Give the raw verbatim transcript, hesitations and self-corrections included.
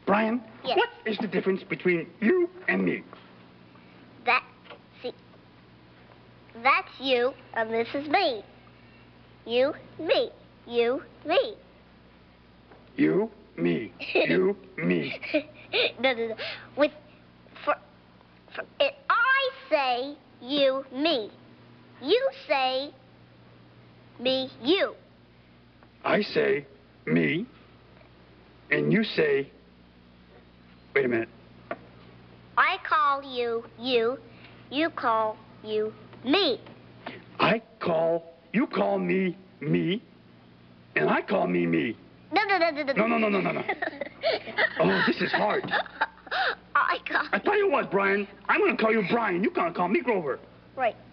Brian, yes. What is the difference between you and me? That, see, that's you, and this is me. You, me. You, me. You, me. You, me. No, no, no. With, for, for, if I say you, me. You say me, you. I say me, and you say, wait a minute. I call you, you. You call you, me. I call, you call me, me, and I call me, me. No, no, no, no, no. No, no, no, no, no, no. Oh, this is hard. I call I tell you what, Brian, I'm going to call you Brian. You can't call me Grover. Right.